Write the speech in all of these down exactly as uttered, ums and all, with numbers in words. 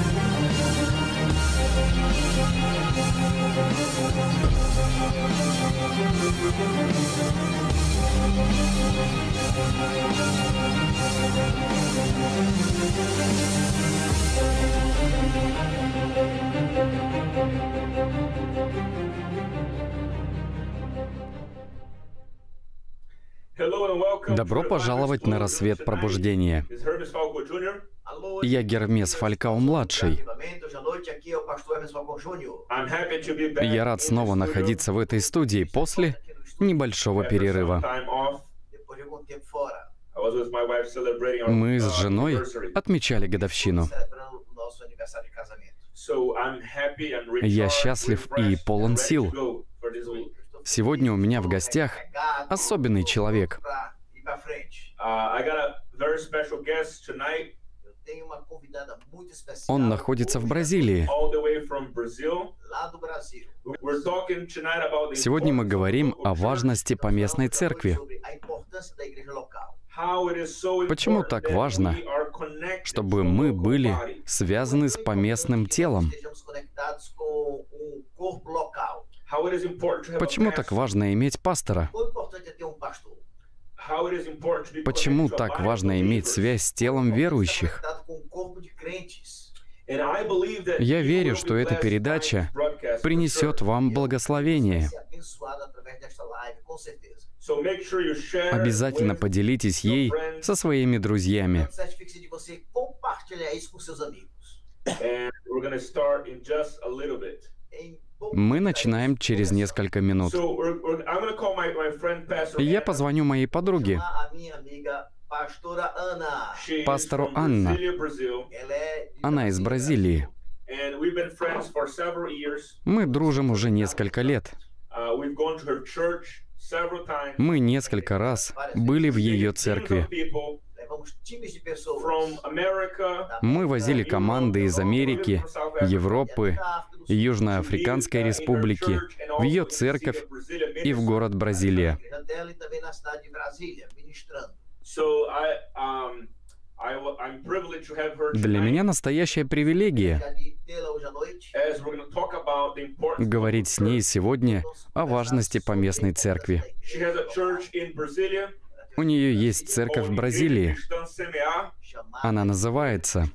Добро пожаловать на рассвет пробуждения. Я Гермес Фалькау-младший. Я рад снова находиться в этой студии после небольшого перерыва. Мы с женой отмечали годовщину. Я счастлив и полон сил. Сегодня у меня в гостях особенный человек. Он находится в Бразилии. Сегодня мы говорим о важности поместной церкви. Почему так важно, чтобы мы были связаны с поместным телом? Почему так важно иметь пастора? Почему так важно иметь связь с телом верующих? Я верю, что эта передача принесет вам благословение. Обязательно поделитесь ей со своими друзьями. Мы начинаем через несколько минут. Я позвоню моей подруге, пастору Анна. Она из Бразилии. Мы дружим уже несколько лет. Мы несколько раз были в ее церкви. Мы возили команды из Америки, Европы, Южноафриканской Республики, в ее церковь и в город Бразилия. Для меня настоящая привилегия говорить с ней сегодня о важности поместной церкви. У нее есть церковь в Бразилии. Она называется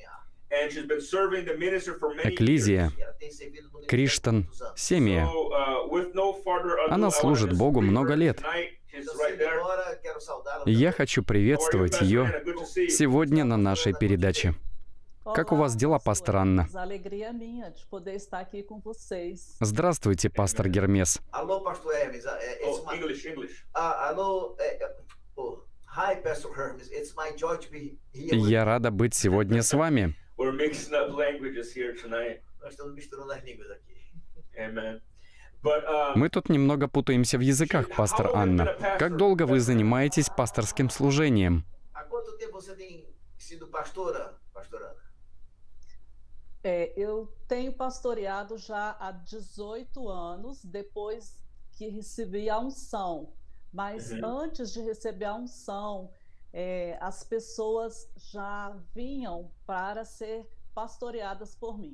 Экклезия Криштан Семия. Она служит Богу много лет. Я хочу приветствовать ее сегодня на нашей передаче. Как у вас дела, пастор Анна? Здравствуйте, пастор Гермес. Я рада быть сегодня с вами. Мы тут немного путаемся в языках, пастор Анна. Как долго вы занимаетесь пасторским служением? É, eu tenho pastoreado já há dezoito anos, depois que recebi a unção. Mas uhum. antes de receber a unção, é, as pessoas já vinham para ser pastoreadas por mim.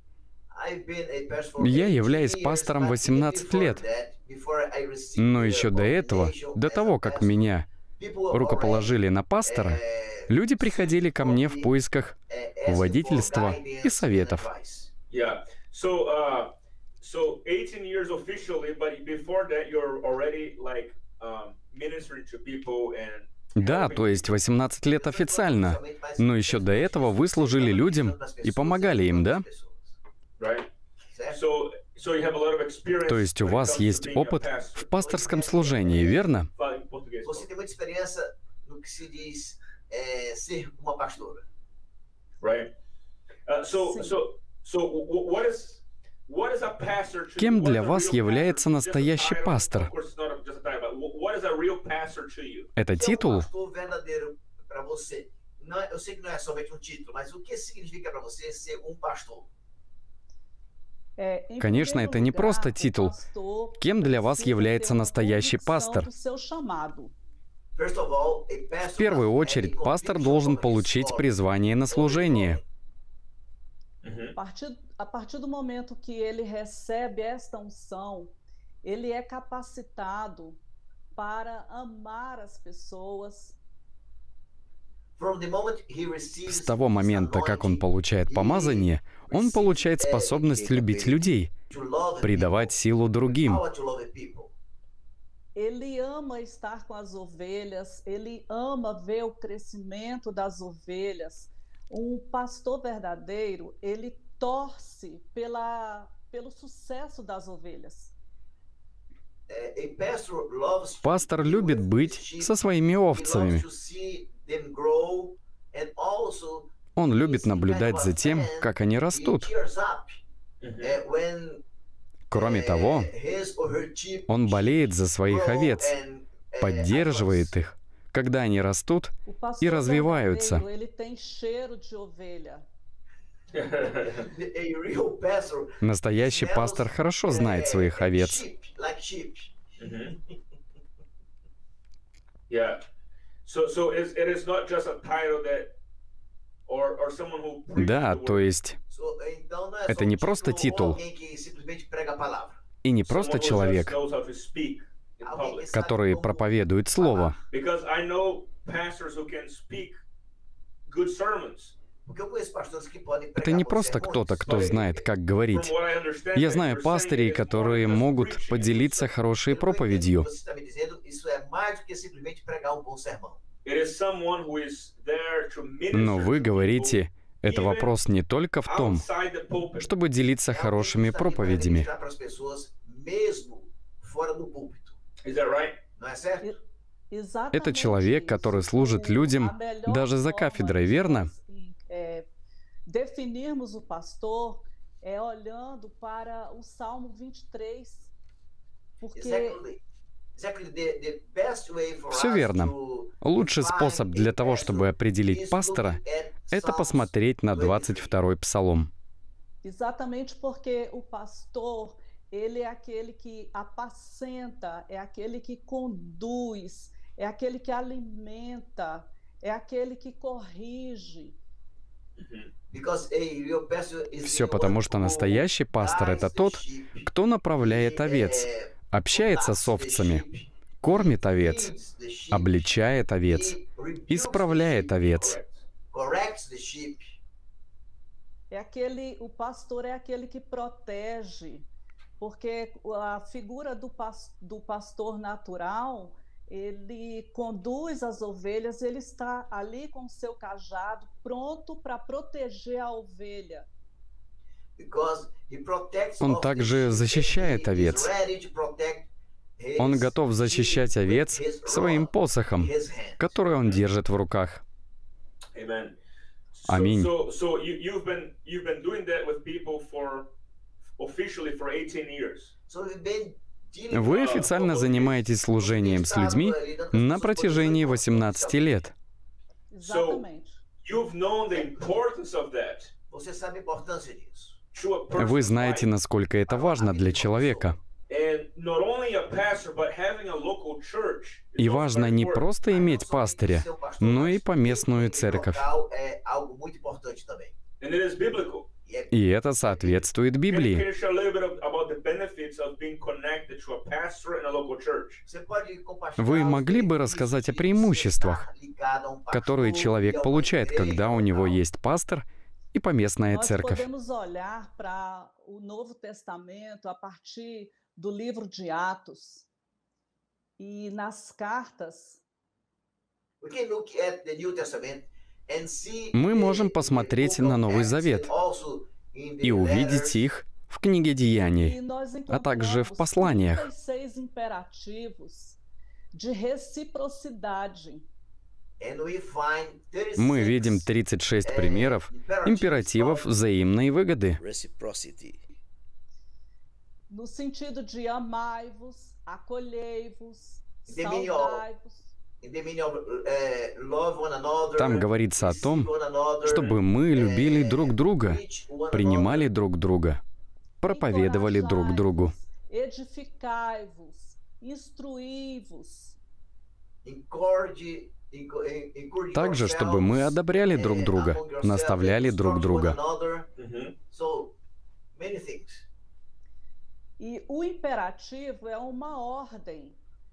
Я являюсь пастором восемнадцать лет, но еще до этого, до того, как меня рукоположили на пастора, люди приходили ко мне в поисках водительства и советов. Да, то есть восемнадцать лет официально, но еще до этого вы служили людям и помогали им, да? То есть у вас есть опыт в пасторском служении, верно? Кем для вас является настоящий пастор? Это титул? Конечно, это не просто титул. Кем для вас является настоящий пастор? В первую очередь, пастор должен получить призвание на служение. A partir, a partir do momento que ele recebe esta unção, ele é capacitado para amar as pessoas. С того момента, как он получает помазание, он получает способность любить людей, придавать силу другим. Ele ama estar com as ovelhas, ele ama ver o crescimento das ovelhas. Um pastor verdadeiro, ele torce pela, pelo sucesso das ovelhas. Пастор любит быть со своими овцами. Он любит наблюдать за тем, как они растут. Кроме того, он болеет за своих овец, поддерживает их, когда они растут и развиваются. Настоящий пастор хорошо знает своих овец. Да, то есть это не просто титул и не просто человек, который проповедует Слово. Это не просто кто-то, кто знает, как говорить. Я знаю пастырей, которые могут поделиться хорошей проповедью. Но вы говорите, это вопрос не только в том, чтобы делиться хорошими проповедями. Это человек, который служит людям даже за кафедрой, верно? Definirmos o pastor é olhando para o Salmo vinte e três, porque Все верно. Лучший способ для того, чтобы определить пастора, это посмотреть на двадцать второй Псалом. Exatamente porque o pastor, ele é aquele que apacenta, é aquele que conduz, é aquele que alimenta, é aquele que corrige. Все потому, что настоящий пастор — это тот, кто направляет овец, общается с овцами, кормит овец, обличает овец, исправляет овец. É aquele, o pastor é aquele que protege, porque a figura do, pas, do pastor natural, ele conduz as ovelhas, ele está ali com o seu cajado, pronto para proteger a ovelha. Он также защищает овец. Он готов защищать овец своим посохом, который он держит в руках. Аминь. Вы официально занимаетесь служением с людьми на протяжении восемнадцати лет. Вы знаете, насколько это важно для человека. И важно не просто иметь пастыря, но и поместную церковь. И это соответствует Библии. Вы могли бы рассказать о преимуществах, которые человек получает, когда у него есть пастор и поместная церковь? Do livro de Atos e nas cartas. Мы можем посмотреть на Новый Завет и увидеть их в книге Деяний, а также в посланиях. Мы видим тридцать шесть примеров императивов взаимной выгоды. No sentido de amai-vos, acolhei-vos, saudai-vos. Там говорится о том, чтобы мы любили друг друга, принимали друг друга, проповедовали друг другу. Edificai-vos, instruí-vos. Также, чтобы мы одобряли друг друга, наставляли друг друга. E o imperativo é uma ordem.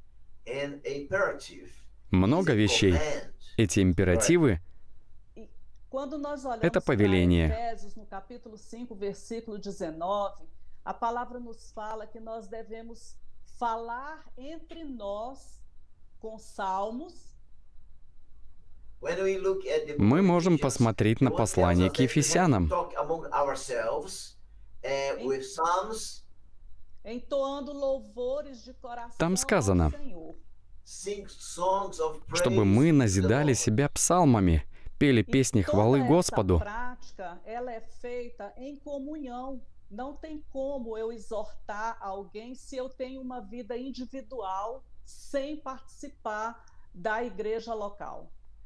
Много вещей. Эти императивы Quando nós olhamos Это para повеление. Efésios, no capítulo cinco, versículo dezenove, a palavra nos fala que nós devemos falar entre nós com salmos. мы можем посмотреть на послание к Ефесянам. Entoando louvores de coração Там сказано, ao Senhor. чтобы мы назидали себя псалмами, пели песни хвалы Toda essa Господу. prática, ela é feita em comunhão. Não tem como eu exortar alguém se eu tenho uma vida individual sem participar da igreja local.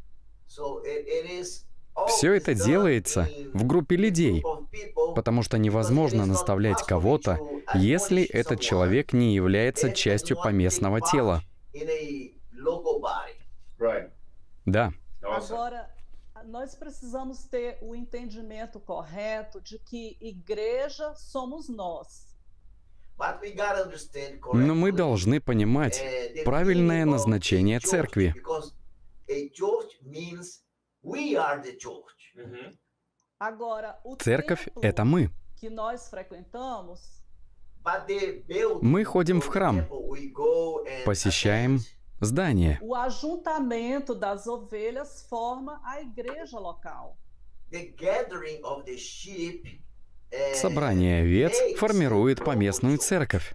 Все это делается в группе людей, потому что невозможно наставлять кого-то, если этот человек не является частью поместного тела. Да. Agora, nós precisamos ter o entendimento correto de que igreja somos nós. Но мы должны понимать правильное назначение церкви. Agora, o Церковь — templo это мы. que nós frequentamos, Мы ходим в храм, посещаем здание. o ajuntamento das ovelhas forma a igreja local. Собрание овец формирует поместную церковь.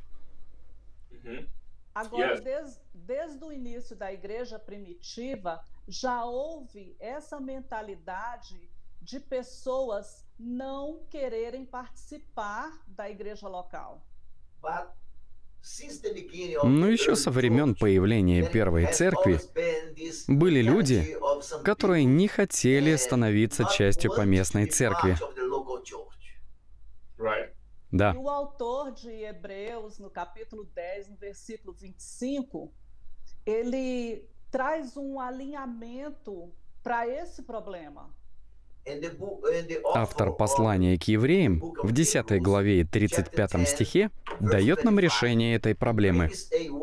Agora, des, desde o início da igreja primitiva, já houve essa mentalidade de pessoas não quererem participar da igreja local. Но еще со времен появления первой церкви были люди, которые не хотели становиться частью поместной церкви. Да. E o autor de Hebreus, no capítulo dez, no versículo vinte e cinco, ele traz um alinhamento para esse problema. Автор послания к евреям в десятой главе и тридцать пятом стихе дает нам решение этой проблемы.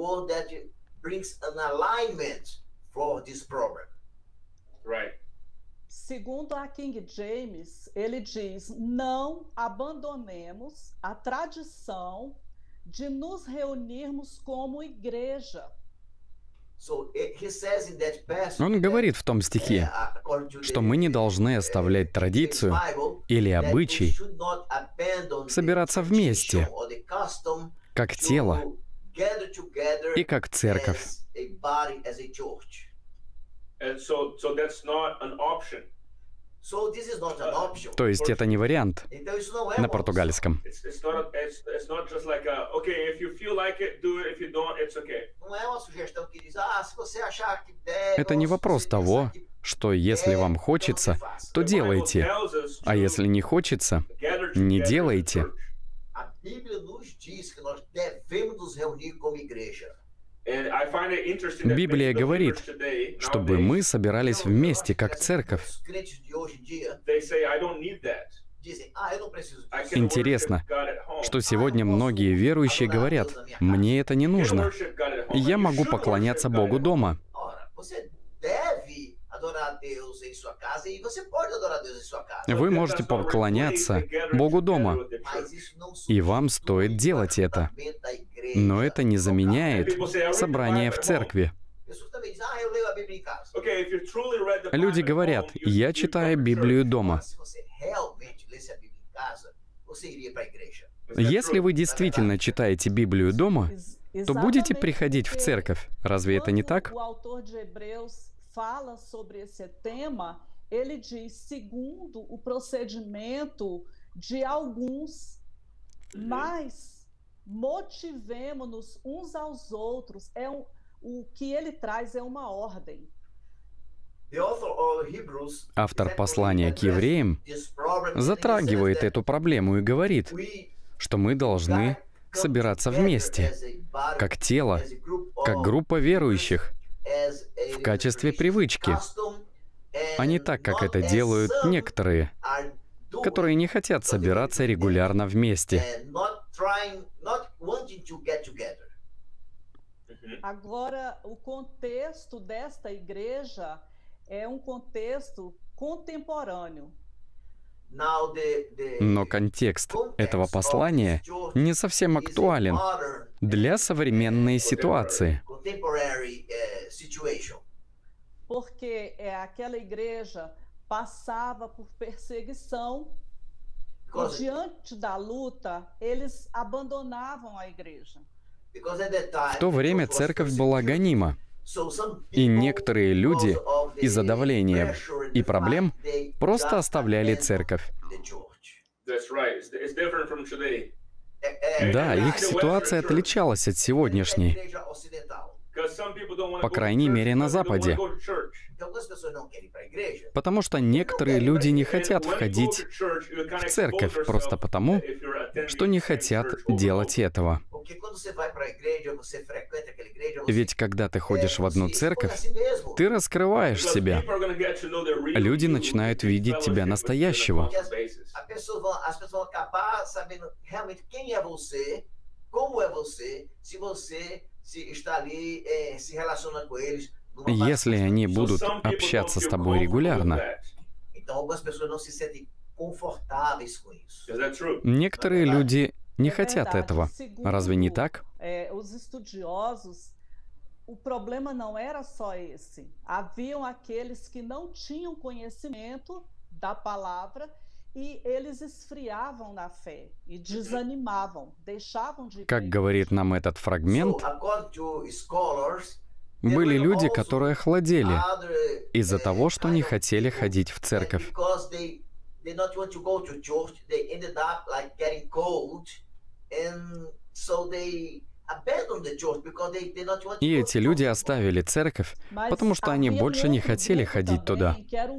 Segundo a King James, ele diz: não abandonemos a tradição de nos reunirmos como igreja. Он говорит в том стихе, что мы не должны оставлять традицию или обычай собираться вместе, как тело и как церковь. То есть это не вариант на португальском. Это не вопрос того, что если вам хочется, то делайте, а если не хочется, не делайте. Библия говорит, чтобы мы собирались вместе, как церковь. Интересно, что сегодня многие верующие говорят: «Мне это не нужно. Я могу поклоняться Богу дома». Вы можете поклоняться Богу дома, и вам стоит делать это. Но это не заменяет собрание в церкви. Люди говорят: «Я читаю Библию дома». Если вы действительно читаете Библию дома, то будете приходить в церковь. Разве это не так? Fala sobre esse tema, ele diz: segundo o procedimento de alguns, mas motivemo-nos uns aos outros. É um, o que ele traz é uma ordem. Автор послания к евреям затрагивает эту проблему и говорит, что мы должны собираться вместе, как тело, как группа верующих. в качестве привычки, а не так, как это делают некоторые, которые не хотят собираться регулярно вместе. Agora, o contexto desta igreja é um contexto contemporâneo. Но контекст этого послания не совсем актуален для современной ситуации. Porque é, aquela igreja passava por perseguição e diante da luta eles abandonavam a igreja. В то время церковь была гонима, и некоторые люди из-за давления и проблем просто оставляли церковь. Да, их ситуация отличалась от сегодняшней. По крайней мере, на Западе. Потому что некоторые люди не хотят входить в церковь просто потому, что не хотят делать этого. Ведь когда ты ходишь в одну церковь, ты раскрываешь себя. Люди начинают видеть тебя настоящего. Если они будут общаться с тобой регулярно. Некоторые люди не хотят этого. Разве не так? O problema não era só esse. Haviam aqueles que não tinham conhecimento da palavra e eles esfriavam na fé и desanimavam, deixavam de. Как говорит нам этот фрагмент, были люди, которые охладели из-за того, что не хотели ходить в церковь. И эти люди оставили церковь, потому что они больше не хотели ходить туда.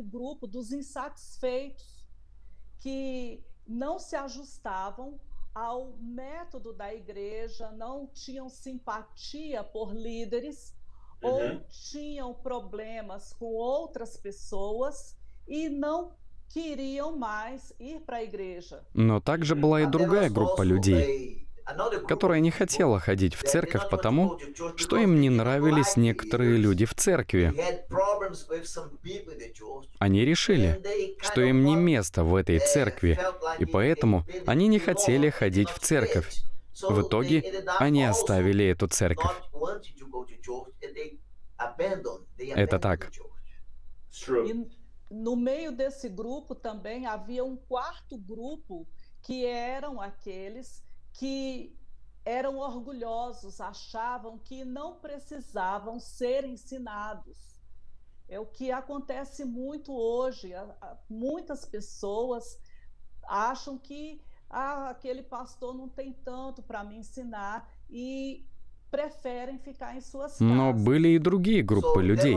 Que não se ajustavam ao método da igreja, não tinham simpatia por líderes, uhum. ou tinham problemas com outras pessoas e não queriam mais ir para a igreja. Но также была и другая группа людей, которая не хотела ходить в церковь потому, что им не нравились некоторые люди в церкви. Они решили, что им не место в этой церкви, и поэтому они не хотели ходить в церковь. В итоге они оставили эту церковь. Это так. No meio desse grupo também havia um quarto grupo que eram aqueles que eram orgulhosos, achavam que não precisavam ser ensinados. É o que acontece muito hoje. Muitas pessoas acham que ah, aquele pastor não tem tanto para me ensinar e preferem ficar em suas casas. Но были и другие группы людей.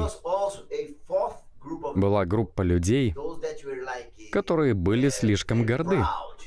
Была группа людей, которые были слишком горды.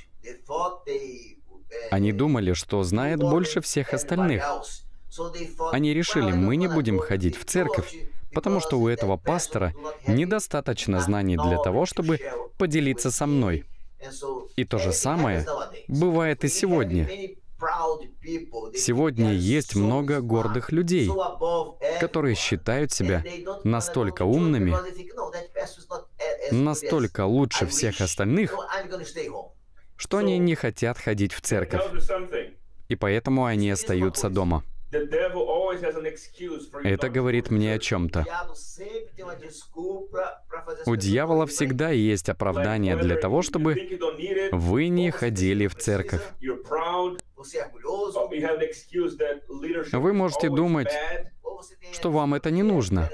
Они думали, что знают больше всех остальных. Они решили, мы не будем ходить в церковь, потому что у этого пастора недостаточно знаний для того, чтобы поделиться со мной. И то же самое бывает и сегодня. Сегодня есть много гордых людей, которые считают себя настолько умными, настолько лучше всех остальных, что они не хотят ходить в церковь, и поэтому они остаются дома. Это говорит мне о чем-то. У дьявола всегда есть оправдание для того, чтобы вы не ходили в церковь. Вы можете думать, что вам это не нужно.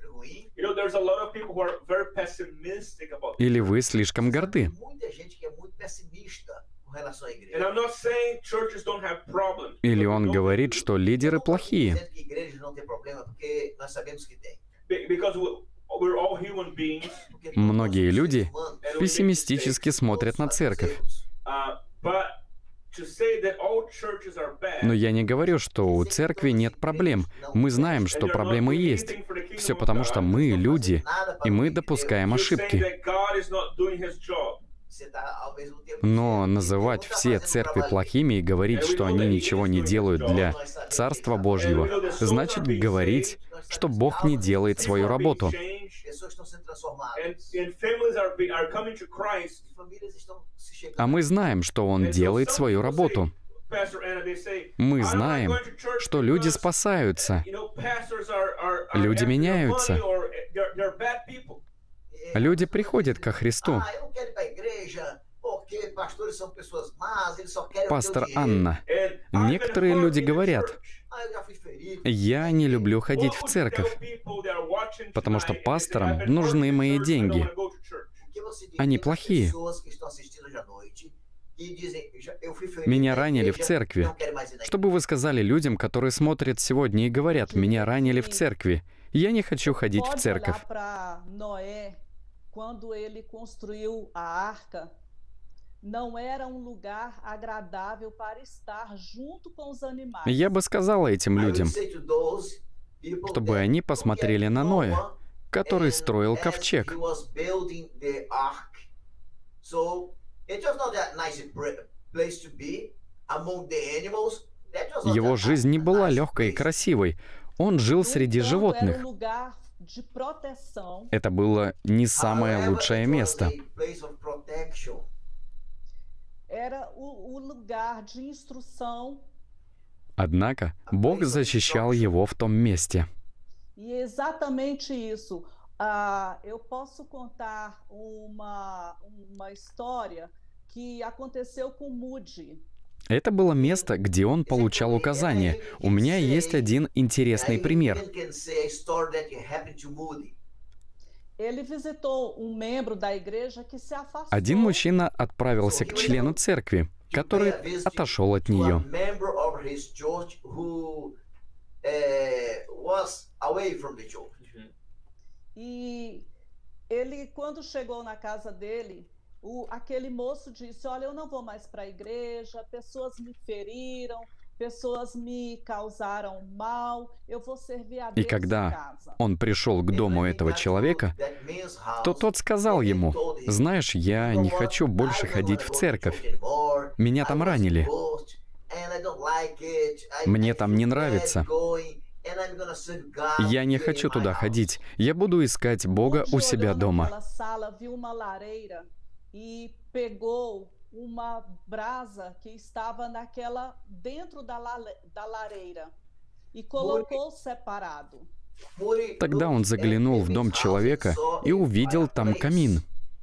Или вы слишком горды. Или он говорит, что лидеры плохие. Многие люди пессимистически смотрят на церковь. Но я не говорю, что у церкви нет проблем. Мы знаем, что проблемы есть. Все потому, что мы люди, и мы допускаем ошибки. Но называть все церкви плохими и говорить, что они ничего не делают для Царства Божьего, значит говорить, что Бог не делает свою работу. А мы знаем, что Он делает свою работу. Мы знаем, что люди спасаются, люди меняются, люди приходят ко Христу. Пастор Анна, некоторые люди говорят: «Я не люблю ходить в церковь, потому что пасторам нужны мои деньги. Они плохие. Меня ранили в церкви». Что бы вы сказали людям, которые смотрят сегодня и говорят: «Меня ранили в церкви, я не хочу ходить в церковь»? Quando ele construiu a arca, não era um lugar agradável para estar junto com os animais. Я бы сказала этим людям, чтобы они посмотрели на Ноя, который строил ковчег. Его жизнь не была легкой и красивой. Он жил среди животных. Это было не самое лучшее место. Однако Бог защищал его в том месте. E exatamente isso. Ah, eu posso contar uma uma história que aconteceu com Moody. Это было место, где он получал указания. У меня есть один интересный пример. Один мужчина отправился к члену церкви, который отошел от нее. E ele, quando chegou na casa dele, o, aquele moço disse: olha, eu não vou mais para a igreja, pessoas me feriram, pessoas me causaram mal, eu vou servir a Deus И когда em casa. он пришел к дому этого человека, то тот сказал ему: «Знаешь, я не хочу больше ходить в церковь. Меня там ранили. Мне там не нравится. Я не хочу туда ходить. Я буду искать Бога у себя дома». E pegou uma brasa que estava naquela dentro da, da lareira e colocou separado. Тогда он заглянул в дом человека и увидел там камин.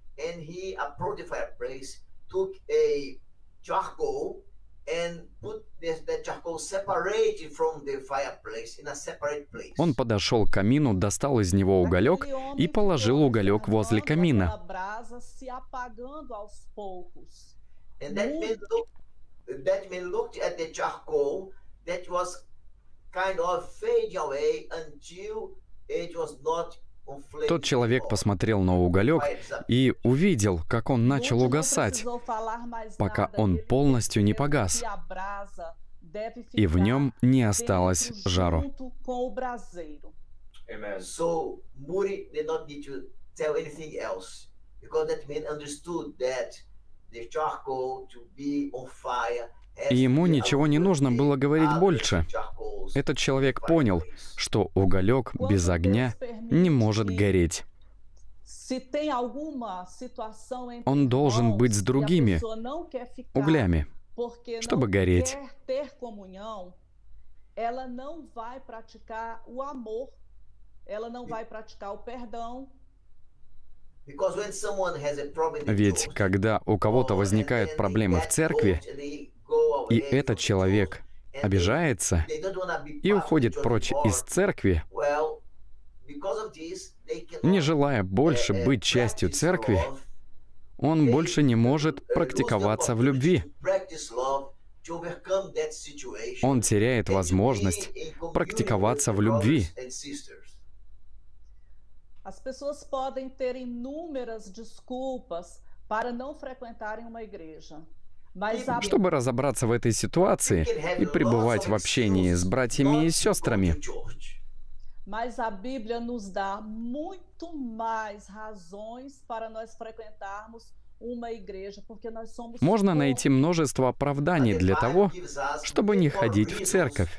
Он подошел к камину, достал из него уголек и положил уголек возле камина. Тот человек посмотрел на уголек и увидел, как он начал угасать, пока он полностью не погас, и в нем не осталось жару. И ему ничего не нужно было говорить больше. Этот человек понял, что уголек без огня не может гореть. Он должен быть с другими углями, чтобы гореть. Ведь когда у кого-то возникают проблемы в церкви, и этот человек обижается и уходит прочь из церкви, не желая больше быть частью церкви, он больше не может практиковаться в любви. Он теряет возможность практиковаться в любви. As pessoas podem ter inúmeras desculpas para não frequentarem uma igreja. чтобы разобраться в этой ситуации и пребывать в общении с братьями и сестрами. Mas a Bíblia nos dá muito mais razões para nós frequentarmos uma igreja, porque nós somos Можно найти множество оправданий для того, чтобы не ходить в церковь.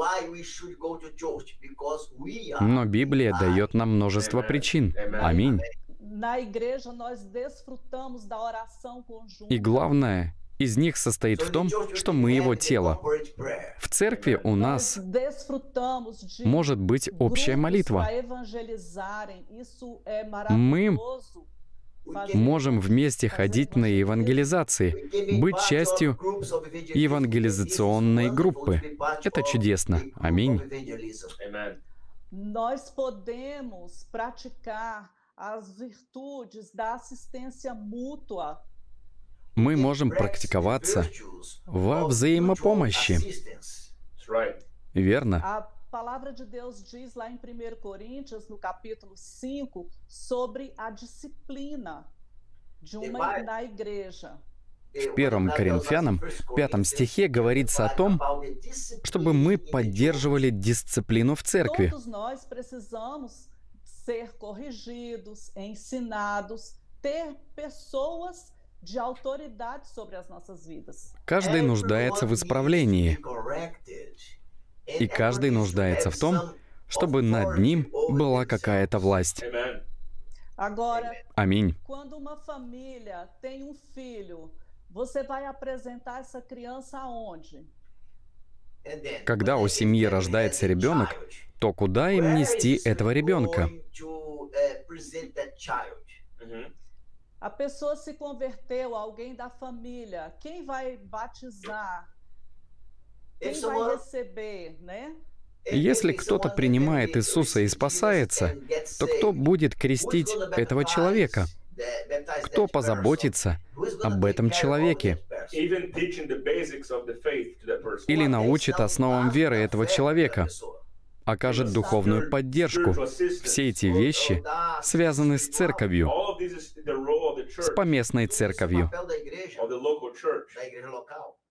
Но Библия дает нам множество причин. Аминь. Na igreja nós desfrутamos da oração conjunta. И главное из них состоит в том, что мы его тело. В церкви у нас может быть общая молитва. Мы можем вместе ходить на евангелизации, быть частью евангелизационной группы. Это чудесно. Аминь. Nós podemos praticar as virtudes da assistência mútua. Мы можем практиковаться во взаимопомощи. Верно? A palavra de Deus diz lá em primeiro Coríntios, no capítulo cinco, sobre a disciplina de uma na igreja. В первом Коринфянам, пятом stихе говорится о том, чтобы мы поддерживали дисциплину в церкви. Todos nós precisamos ser corrigidos, ensinados, ter pessoas de autoridade sobre as nossas vidas. Каждый нуждается в исправлении, и каждый нуждается в том, чтобы над ним была какая-то власть. Agora, Аминь. quando uma família tem um filho, você vai apresentar essa criança aonde? Когда у семьи рождается ребенок, то куда им нести этого ребенка? A pessoa se converteu, alguém da família, quem vai batizar? Quem vai receber, né? Если кто-то принимает Иисуса и спасается, то кто будет крестить этого человека? Кто позаботится об этом человеке? Или научит основам веры этого человека? Окажет духовную поддержку. Все эти вещи связаны с церковью, с поместной церковью.